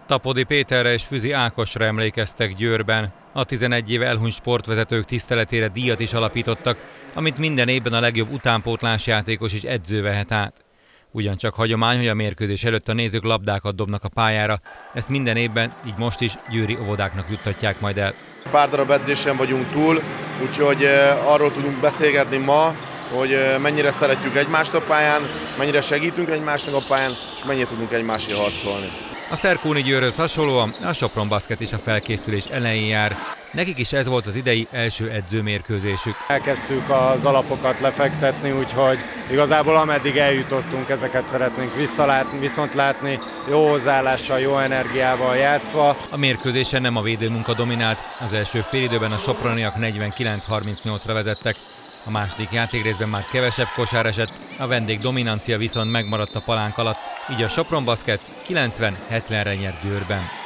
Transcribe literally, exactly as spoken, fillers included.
Tapodi Péterre és Füzi Ákosra emlékeztek Győrben. A tizenegy éve elhunyt sportvezetők tiszteletére díjat is alapítottak, amit minden évben a legjobb utánpótlás játékos és edző vehet át. Ugyancsak hagyomány, hogy a mérkőzés előtt a nézők labdákat dobnak a pályára, ezt minden évben, így most is győri óvodáknak juttatják majd el. Pár darab edzésen vagyunk túl, úgyhogy arról tudunk beszélgetni ma, hogy mennyire szeretjük egymást a pályán, mennyire segítünk egymásnak a pályán, és mennyire tudunk egymásért harcolni. A Szerkóni Győrhöz hasonlóan a Sopron Basket is a felkészülés elején jár. Nekik is ez volt az idei első edzőmérkőzésük. Elkezdtük az alapokat lefektetni, úgyhogy igazából ameddig eljutottunk, ezeket szeretnénk visszalátni, viszont látni, jó hozzáállással, jó energiával játszva. A mérkőzésen nem a védőmunka dominált, az első félidőben a soproniak negyvenkilenc harmincnyolcra vezettek. A második játékrészben már kevesebb kosár esett, a vendég dominancia viszont megmaradt a palánk alatt, így a Sopron Basket kilencven hetvenre nyert Győrben.